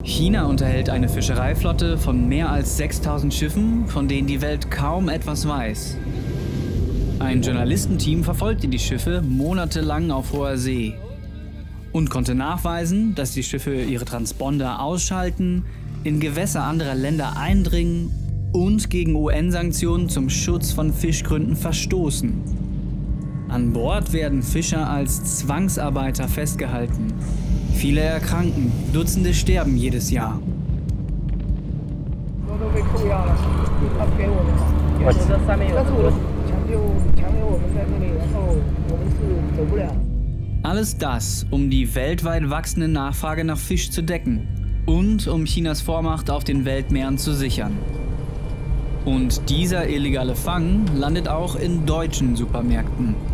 China unterhält eine Fischereiflotte von mehr als 6000 Schiffen, von denen die Welt kaum etwas weiß. Ein Journalistenteam verfolgte die Schiffe monatelang auf hoher See und konnte nachweisen, dass die Schiffe ihre Transponder ausschalten, in Gewässer anderer Länder eindringen und gegen UN-Sanktionen zum Schutz von Fischgründen verstoßen. An Bord werden Fischer als Zwangsarbeiter festgehalten. Viele erkranken, Dutzende sterben jedes Jahr. Alles das, um die weltweit wachsende Nachfrage nach Fisch zu decken und um Chinas Vormacht auf den Weltmeeren zu sichern. Und dieser illegale Fang landet auch in deutschen Supermärkten.